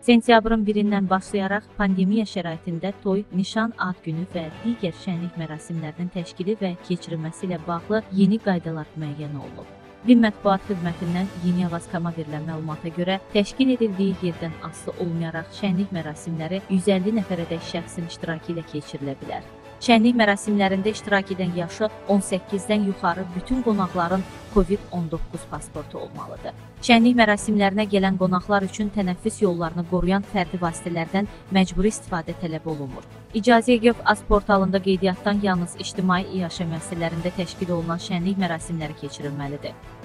Sentyabrın 1-dən başlayaraq pandemiya şəraitində toy, nişan, ad günü və digər şənlik mərasimlərinin təşkili və keçirilməsi ilə bağlı yeni qaydalar müəyyən olunub. Din Mətbuat Xidmətindən Yeni Avazkama verilən məlumata görə təşkil edildiyi yerdən asılı olmayaraq şənlik mərasimləri 150 nəfərədək şəxsin iştirakı ilə keçirilə bilər. Şənlik mərasimlərində iştirak edən yaşı 18-dən yuxarı bütün qonaqların COVID-19 pasportu olmalıdır. Şənlik mərasimlərinə gələn qonaqlar üçün tənəffüs yollarını qoruyan fərdi vasitələrdən məcburi istifadə tələb olunmur. İcazə.gov.az portalında qeydiyyatdan yalnız ictimai iaşə müəssisələrində təşkil olunan şənlik mərasimləri keçirilməlidir.